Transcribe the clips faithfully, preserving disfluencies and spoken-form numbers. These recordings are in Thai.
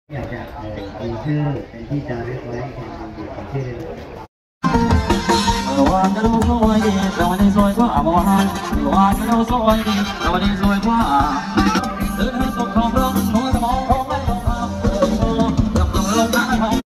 อยากจะมีชื่อเป็นที่จารึกไว้แข่งดีของชื่อได้เลยว่าจะดูสวยดีแต่วันนี้สวยกว่าเมื่อวานว่าจะดูสวยดีแต่วันนี้สวยกว่าเดินให้สุขของเราหัวสมองของไม่ต้องทำกับตัวลงน้ำของ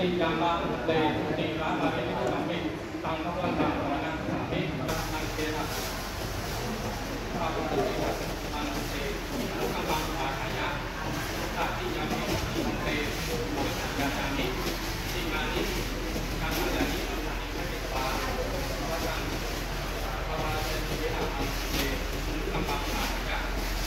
ติยามาเตติรามาริสัมมิตังพระวันตังพระนังสัมมิรังเทนะพระพุทธเจ้าอันเตสังฆังอาหายะตัติยามิสังเตปุญญาญามิสิมานิกัมมายานิอันนิเทปาวัจังภวาเตติอาอันเตสังฆังอาหายะ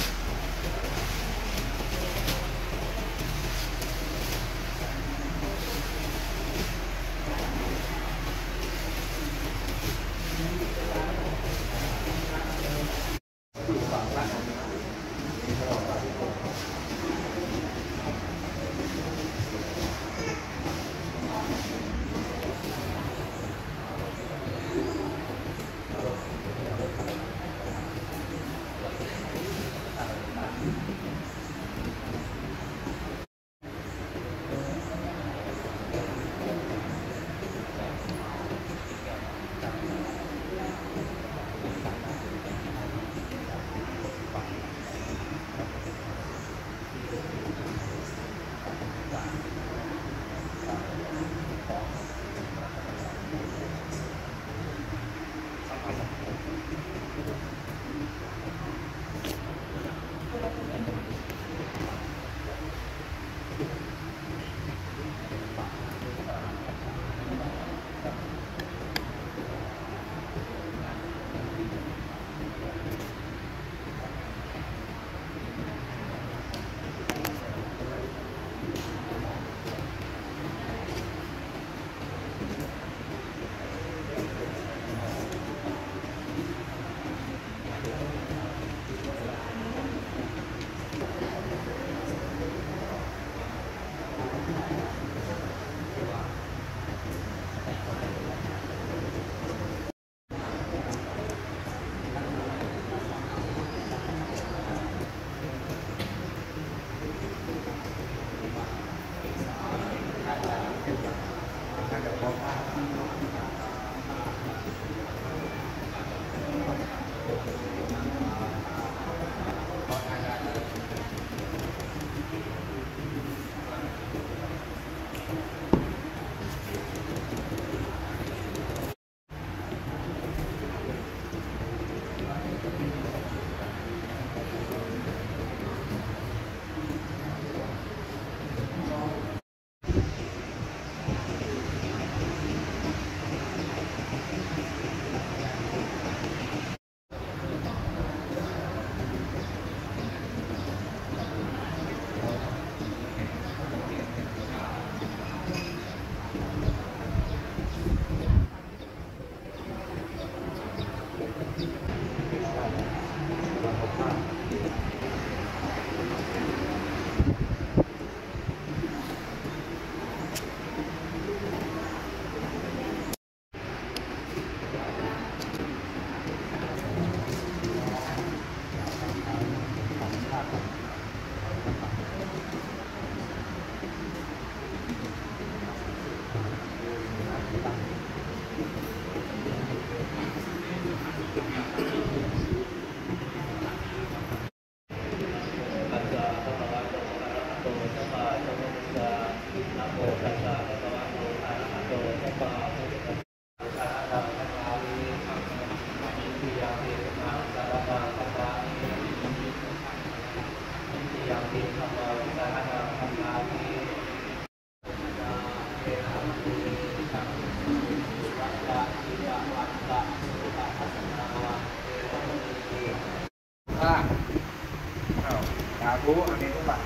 อ่าอ้าวสาธุอันนี้ก็บัตร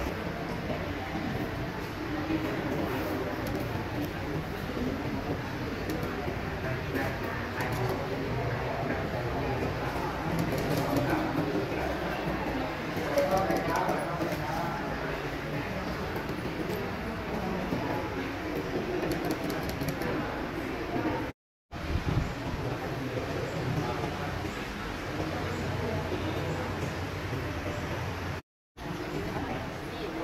ข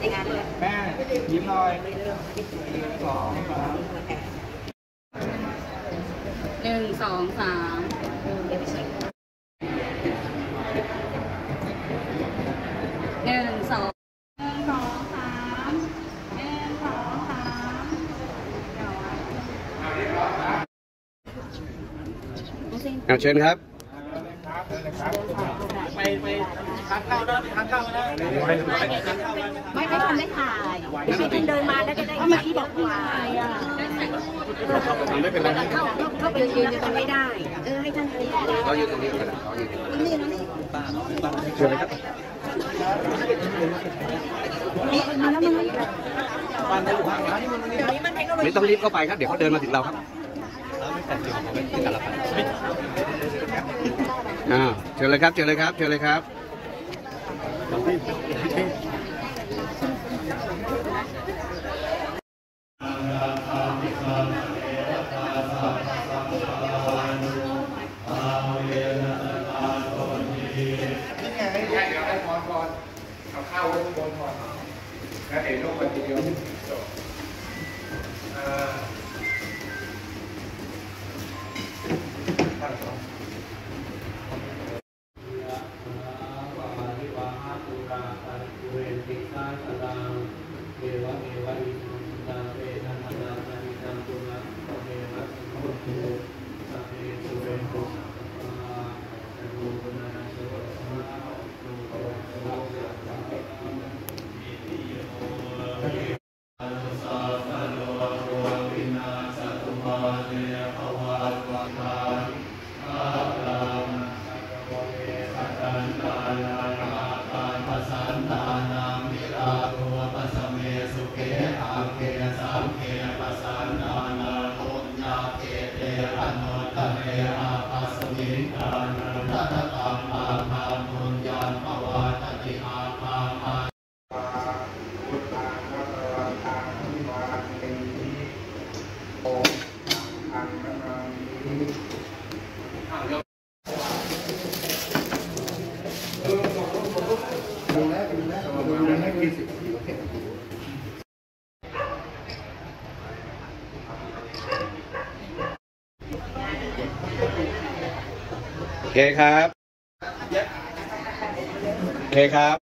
ในงานเลยแม่ยิ้มหน่อยหนึ่งสองสามหนึ่งสองสามหนึ่งสองหนึ่งสองสามหนึ่งสองสามเชิญครับไปไปทานข้าวนะไปทานข้าวนะไปทานข้าวนะไม่ไม่ทันได้ถ่ายไม่ทันเดินมาแล้วก็ได้เมื่อกี้บอกถ่ายอ่ะไม่เป็นไรเข้าเข้าไปยืนกันไม่ได้เออให้ท่านยืนเราอยู่ตรงนี้กันเราอยู่นี่นะนี่เชิญเลยครับมาแล้วมันไม่ต้องรีบเข้าไปครับ เดี๋ยวเขาเดินมาถึงเราครับอ่าเชิญเลยครับเชิญเลยครับเชิญเลยครับนี่ไงเดี๋ยวให้พรก่อนเอาข้าวไว้ข้างบนก่อนแล้วเห็นลูกคนเดียวจบอ่าโอเคครับโอเคครับ